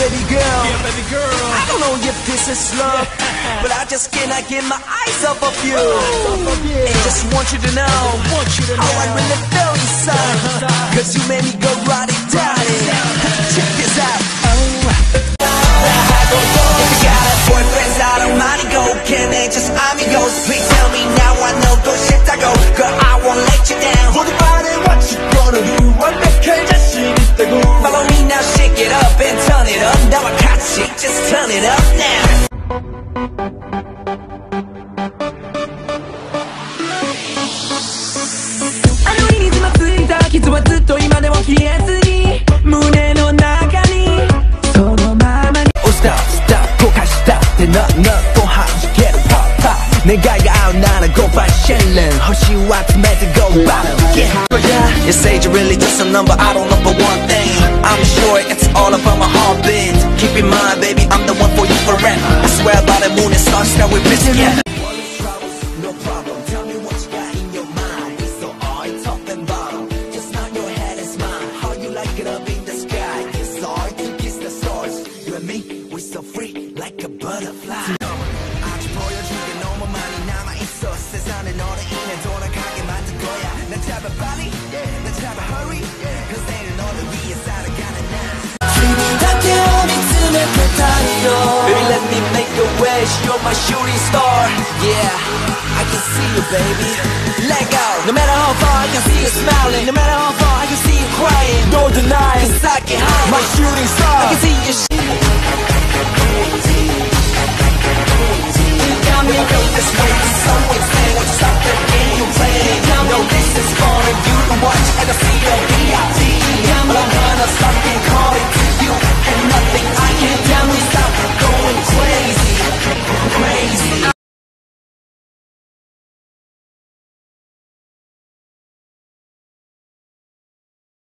baby girl. Yeah, baby girl. I don't know if this is love, but I just cannot get my eyes off of you. And just want you to know how I really feel inside. Cause you made me go roddy-dotty. Check this out. Boyfriends out of money go, can they just amigos? Please tell me now, I know go shit I go. Girl, I won't let you down. What you gonna do? 완벽한 자신 있다고. Follow me now, shake it up and turn it up. Now I got you, just turn it up now. I know you need my sweet talk. 傷はずっと今でも消えずに胸の中にそのままに Oh stop, stop, 後悔したってなと弾けるパッパ願いが合うなら5倍シェンレン星を集めて Go bottom Yeah, you say you're really just a number, I don't know but one thing I'm sure it's all about my heartbeat Keep in mind baby, I'm the one for you forever I swear by the moon and stars that we miss yeah. No problem, tell me what you got in your mind So all top and bottom, just not your head is mine How you like it up in the sky It's hard to kiss the stars You and me, we're so free like a butterfly 아주 보여주게 너무 많이 남아있어 세상에 너를 인해 돌아가게 만들 거야 난 잡아 빨리, 난 잡아 hurry Cause 내일은 너를 위해 살아가는 나 dreaming Baby let me make a wish You're my shooting star Yeah, I can see you baby Let go No matter how far I can see you smiling No matter